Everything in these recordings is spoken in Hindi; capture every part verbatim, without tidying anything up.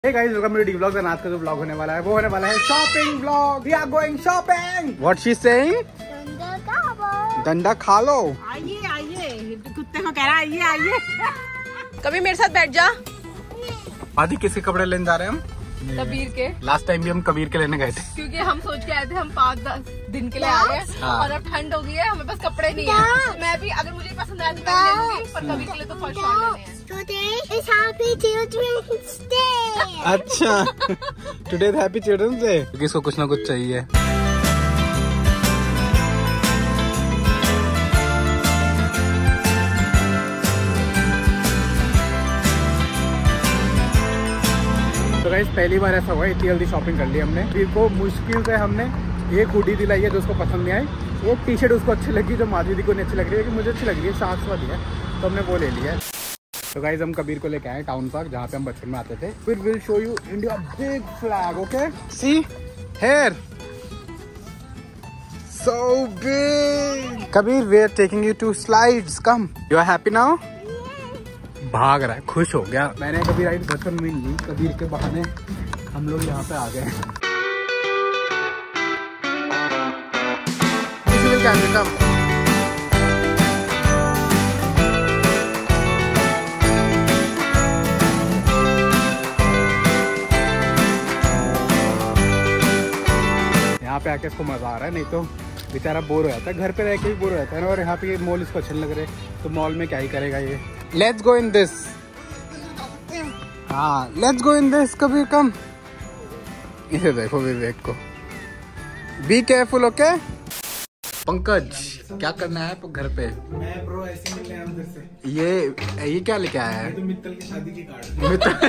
Hey guys, welcome to the vlog. आज का जो व्लॉग होने वाला है वो होने वाला है shopping vlog. We are going shopping. What she saying? डंडा खा डंडा खा लो। आइए आइए, कुत्ते को कह रहा है आइए आइए। कभी मेरे साथ बैठ जा। आदि किसके कपड़े लेने जा रहे हैं हम? कबीर के। लास्ट टाइम भी हम कबीर के लेने गए थे क्योंकि हम सोच के आए थे हम पाँच दस दिन के लिए आ रहे हैं और अब ठंड हो गई है, हमें पास कपड़े नहीं है। मैं भी अगर मुझे पसंद आए तो मैं ले लूंगी, पर कबीर के लिए तो फर्स्ट शॉट लेने हैं। Today is Happy Children's Day. अच्छा, टुडे हैप्पी चिल्ड्रंस डे। किसको कुछ ना कुछ चाहिए। तो गाइस पहली बार ऐसा हुआ इतनी जल्दी शॉपिंग कर ली हमने। फिर को मुश्किल से हमने एक हुडी दिलाई है जो उसको पसंद नहीं आई, एक टी शर्ट उसको अच्छी लगी जो माधवी दी को नहीं अच्छी लग रही है, कि मुझे अच्छी लग रही है, सात सौ है तो हमने वो ले लिया है। तो गाइस हम कबीर को लेके आए टाउन पार्क जहाँ पे हम बचपन में आते थे। फिर will show you India big flag. Okay see here so big. Kabir we are taking you to slides, come. You are happy now? भाग रहा है, खुश हो गया। मैंने कबीर आई दर्शन में ली, कबीर के बहाने हम लोग यहाँ पे आ गए। कम यहाँ पे आके इसको मजा आ रहा है, नहीं तो बेचारा बोर हो जाता है, घर पे रह के ही बोर हो जाता है। और यहाँ पे मॉल इसको अच्छे लग रहे, तो मॉल में क्या ही करेगा ये। Let's go in this. हाँ लेट्स गो इन दिस। कभी कम इसे देखो विवेक को। Be careful okay. पंकज क्या करना है घर पे? मैं ब्रो ऐसे मिलने आया उधर से। ये ये क्या लेके आया है? तो मित्तल की शादी की कार्ड।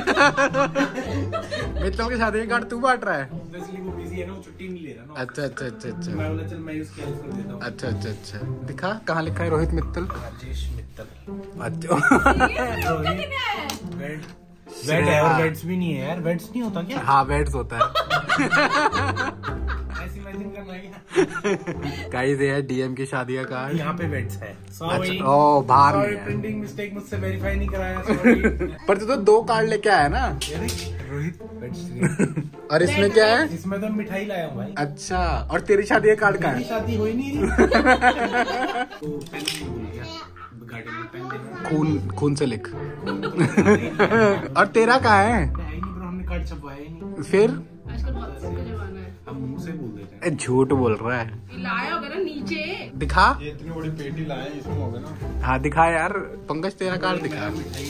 मित्तल की शादी की कार्ड तू बांट रहा है? वो बिजी है ना, वो छुट्टी नहीं ले रहा ना। अच्छा अच्छा अच्छा अच्छा। मैं बोला चल मैं उसकी हेल्प कर देता हूं। अच्छा अच्छा अच्छा। दिखा कहाँ लिखा है? रोहित मित्तल। राजेश मित्तल। अच्छा वेट वेट है और वेट्स भी नहीं है यार। वेट्स नहीं होता क्या? हाँ वेट्स होता है। ऐसे इमेजिन करना है। गाइस ये है डीएम की शादी का कार्ड। यहाँ पे वेट्स है। सॉरी ओ बाहर सॉरी प्रिंटिंग मिस्टेक, मुझसे वेरीफाई नहीं कराया, सॉरी। पर तू तो दो कार्ड लेके आया ना। रोहित वेट्स। और इसमें क्या है? इसमें तो मिठाई लाया हूँ भाई। अच्छा, और तेरी शादी का कार्ड कहाँ है? शादी हो ही नहीं रही। गार्डन में पेन देना। खून खून से लिख। और तेरा कहाँ है? हमने कार्ड छपवाया ही नहीं। फिर आजकल बहुत का जमाना है, हम मुंह से बोल देते हैं। झूठ बोल रहा है। लाया होगा ना नीचे। दिखा। ये इतनी बड़ी पेटी लाए, इसमें होगा ना। हाँ दिखा यार। पंकज तेरा कार्ड दिखा।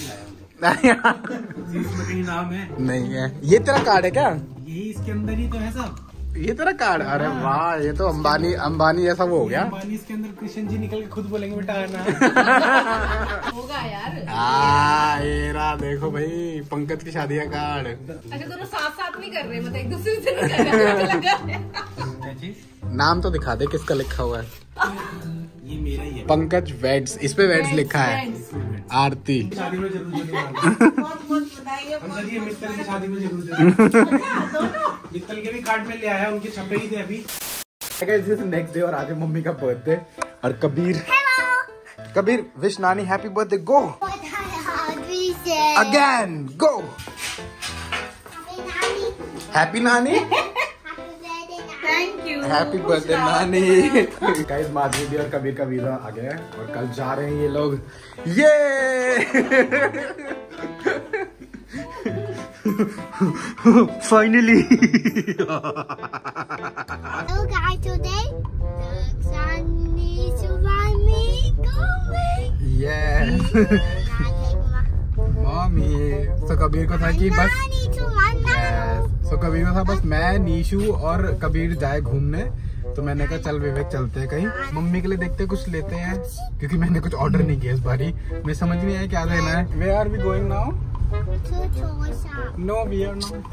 इसमें कहीं नाम है? नहीं है। ये तेरा कार्ड है क्या? यही इसके अंदर ही तो है सब। ये तेरा कार्ड? अरे वाह, ये तो अंबानी अंबानी जैसा वो हो गया। अंबानी इसके अंदर कृष्ण जी निकल के खुद बोलेंगे बेटा आना। होगा यार। आ, ये रहा देखो भाई पंकज की शादी का कार्ड। अच्छा दोनों साथ साथ नहीं कर रहे, मतलब एक दूसरे से नहीं कर रहे, मुझे लगा। क्या चीज? नाम तो दिखा दे किसका लिखा हुआ है। ये मेरा ही है। पंकज वेड्स, इस पे वेड्स लिखा है। आरती शादी में जरूर जरूर हम सर ये मित्तल की शादी में जरूर जरूर। मित्तल के भी कार्ड में ले आया, उनके छपे ही थे अभी। नेक्स्ट डे और आज है मम्मी का बर्थडे। और कबीर कबीर विश नानी happy birthday. Go again, go. Happy नानी, थैंक यू, हैप्पी बर्थडे नानी। गाइस माधवी दी और कबीर का वीजा आ गया है और कल जा रहे हैं ये लोग। ये finally. Hello guys, today the sun is around me going. Yes. Mummy तो कबीर को था कि बस yes. तो कबीर को था बस मैं नीशू और कबीर जाए घूमने, तो मैंने कहा चल विवेक चलते हैं कहीं। मम्मी के लिए देखते कुछ लेते हैं, क्योंकि मैंने कुछ ऑर्डर नहीं किया इस बारी। मैं समझ नहीं आया क्या लेना है। Where are we going now? No, we are not.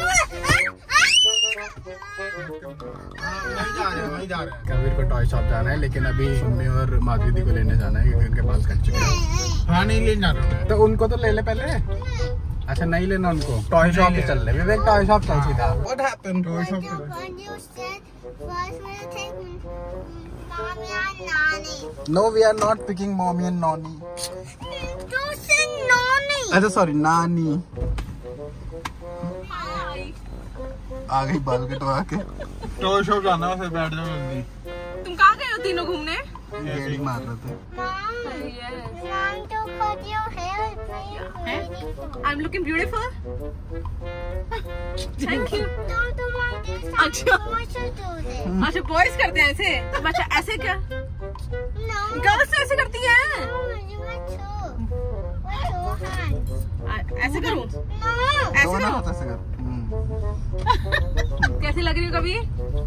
Kabir को टॉय शॉप जाना है, लेकिन अभी मम्मी और माधवी दी को लेने जाना है क्योंकि उनके बाल कट चुके हैं। हाँ नहीं लेने जा रहा हूँ, तो उनको तो ले ले पहले। अच्छा नहीं लेना उनको, टॉय शॉप पे चल रहे। विवेक टॉय शॉप चल सीधा। What happened? Toy shop No, we are not picking mommy and nani. Don't say nani. अच्छा सॉरी नानी. आ गई बाल कटवा के। टॉय शॉप जाना है, फिर बैठ जाओ जल्दी। तुम कहाँ गए हो तीनों घूमने? गेड़ी मार रहे थे। I am looking beautiful. Thank you. अच्छा अच्छा बॉयज करते हैं ऐसे? अच्छा ऐसे क्या? गर्ल्स ऐसे करती हैं? ऐसे करूं? ऐसे करूं? कैसी लग रही हो कभी?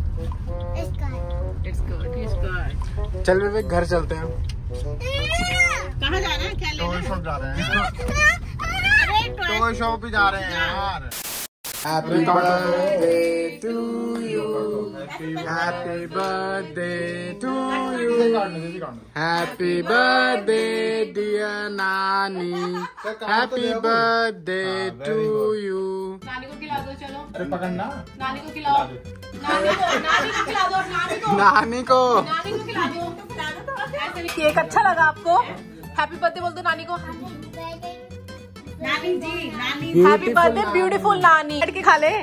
It's good, it's good. चल विवेक घर चलते हैं। कहाँ जा रहे हैं? क्या लेना? टॉय शॉप जा रहे हैं। टॉय शॉप भी जा रहे हैं यार। Happy birthday to you. Happy birthday to you. Happy birthday dear Nani. Happy birthday to you. नानी को खिला दो चलो। अरे पकड़ना। नानी को खिलाओ। नानी को नानी को खिला दो। नानी को नानी को नानी को खिला दो। ऐसे नहीं। केक अच्छा लगा आपको? हैप्पी बर्थडे बोल दो नानी को। नानी जी, नानी हैप्पी बर्थडे ब्यूटीफुल नानी। बैठ के खा ले।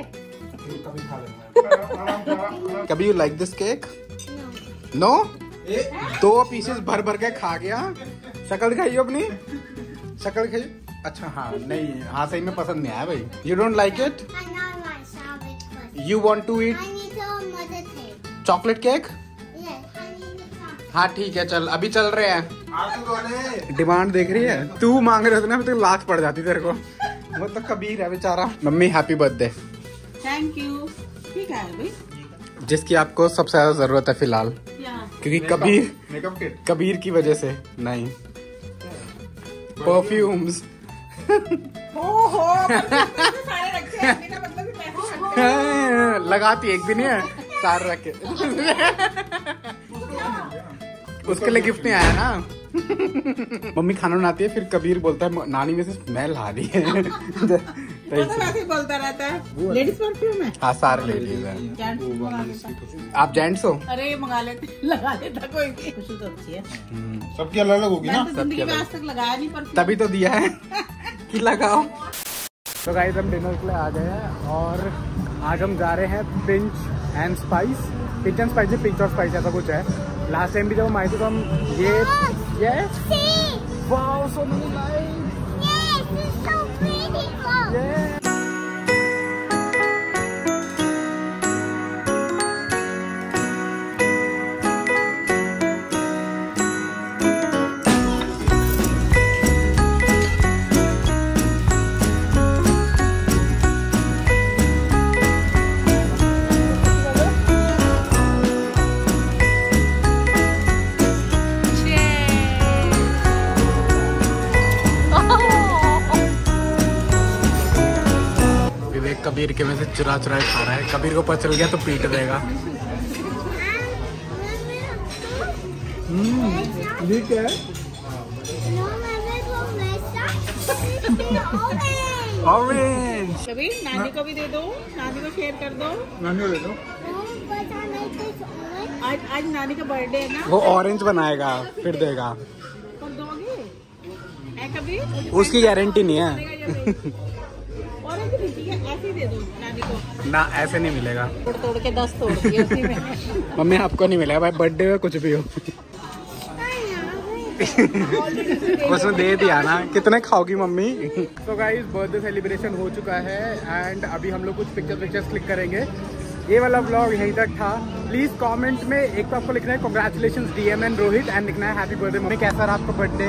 कभी you like this cake? No? दो पीसेस भर भर के खा गया। शक्ल दिखाइए अपनी, शक्ल दिखाइए। अच्छा हाँ नहीं हाँ सही में पसंद नहीं आया भाई। You don't like it? You want to eat chocolate cake? हाँ ठीक है चल अभी चल रहे हैं। डिमांड देख रही है तू मांग रहे हो ना तो लात पड़ जाती तेरे को। वो तो कबीर है बेचारा। Mummy happy birthday. Thank you. ठीक है भाई। जिसकी आपको सबसे ज्यादा जरूरत है फिलहाल, क्योंकि कबीर मेकअप किट कबीर की वजह से नहीं। परफ्यूम्स लगाती एक भी नहीं है सारे रख के। उसके लिए गिफ्ट नहीं आया ना। मम्मी खाना बनाती है फिर कबीर बोलता है नानी में से स्मेल आ रही है। ऐसे बोलता रहता है। लेडीज परफ्यूम है? हाँ सारे लेडीज हैं। आप जेंट्स हो? अरे मंगा लेते लगा लेता कोई भी। खुशी तो अच्छी है। सबकी अलग अलग होगी ना। जिंदगी में आज तक लगाया नहीं परफ्यूम। तभी तो दिया है कि लगाओ। तो गाइस हम डिनर के लिए आ गए हैं और आज हम जा रहे हैं pinch and spice. Pinch and spice pinch और स्पाइस ऐसा कुछ है। लास्ट टाइम भी जब हम आए थे तो हम ये ये wow so many lights. Kabir के में से चुरा चुरा खा रहा है। कबीर को पता चल गया तो पीट देगा। ठीक है ऑरेंज। कबीर नानी को भी दे दो, नानी को शेयर कर दो। नानी को दे दो। आज आज नानी का बर्थडे है ना। वो ऑरेंज बनाएगा फिर देगा। और दोगे? है कबीर? उसकी गारंटी नहीं है। ऑरेंज नहीं चाहिए, ऐसे ही दे दो नानी को। ना ऐसे नहीं मिलेगा। तोड़ तोड़ के दस तोड़ दिए उसी में। मम्मी आपको नहीं मिलेगा भाई, बर्थडे में कुछ भी हो। उसमें दे दिया ना। कितने खाओगी मम्मी? तो गाइस बर्थडे सेलिब्रेशन हो चुका है एंड अभी हम लोग कुछ पिक्चर पिक्चर्स क्लिक करेंगे। ये वाला व्लॉग यहीं तक था। प्लीज कमेंट में एक तो आपको लिखना है congratulations DM and Rohit and लिखना है हैप्पी बर्थडे मम्मी। कैसा रहा आपका बर्थडे?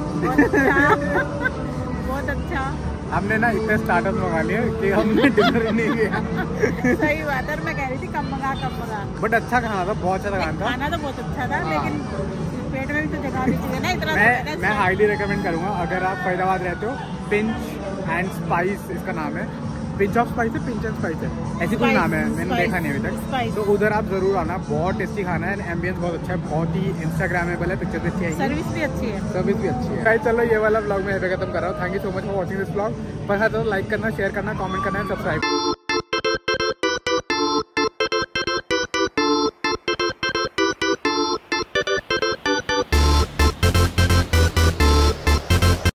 बहुत अच्छा। हमने ना इतने स्टार्टर्स मंगा लिए कि हमने डिनर ही नहीं किया। सही बात है। मैं कह रही थी कम मंगा कम मंगा। बट अच्छा खाना था, बहुत अच्छा खाना था। खाना तो बहुत अच्छा था लेकिन पेट में भी तो जगह नहीं चाहिए ना इतना। मैं मैं हाईली रिकमेंड करूंगा अगर आप फरीदाबाद रहते हो। पिंच एंड स्पाइस इसका नाम है। पिंच ऑफ स्पाइस है, पिंच एंड स्पाइस है, ऐसी कोई नाम है, मैंने देखा नहीं अभी तक। तो उधर आप जरूर आना, बहुत टेस्टी खाना है, एम्बियंस बहुत अच्छा है, बहुत ही इंस्टाग्रामेबल है, पिक्चर भी अच्छी है, सर्विस भी अच्छी है, सर्विस भी अच्छी है। गाइस चलो ये वाला ब्लॉग मैं यहाँ पे खत्म कर रहा हूँ। Thank you so much for watching this blog. पसंद है तो लाइक करना, शेयर करना, कमेंट करना एंड सब्सक्राइब।